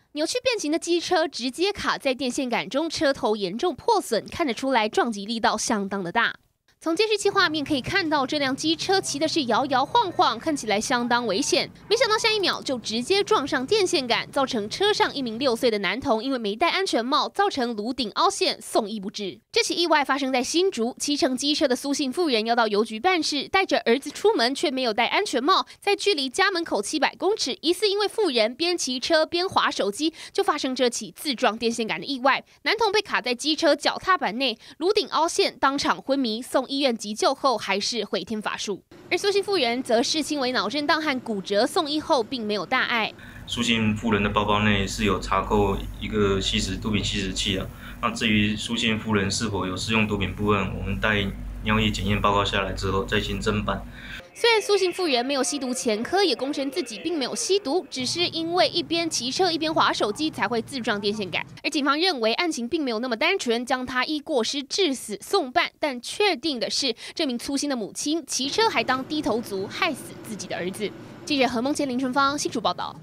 扭曲变形的机车直接卡在电线杆中，车头严重破损，看得出来撞击力道相当的大。 从监视器画面可以看到，这辆机车骑的是摇摇晃晃，看起来相当危险。没想到下一秒就直接撞上电线杆，造成车上一名6岁的男童因为没戴安全帽，造成颅顶凹陷，送医不治。这起意外发生在新竹，骑乘机车的苏姓妇人要到邮局办事，带着儿子出门却没有戴安全帽，在距离家门口700公尺，疑似因为妇人边骑车边滑手机，就发生这起自撞电线杆的意外。男童被卡在机车脚踏板内，颅顶凹陷，当场昏迷，送医院急救后还是回天乏术，而苏姓妇人则视轻微脑震荡和骨折，送医后并没有大碍。 苏姓妇人的包包内是有查扣一个毒品吸食器啊。那至于苏姓妇人是否有使用毒品部分，我们待尿液检验报告下来之后再行侦办。 虽然苏姓妇人没有吸毒前科，也供称自己并没有吸毒，只是因为一边骑车一边滑手机才会自撞电线杆。而警方认为案情并没有那么单纯，将他依过失致死送办。但确定的是，这名粗心的母亲骑车还当低头族，害死自己的儿子。记者何梦杰、林春芳新竹报道。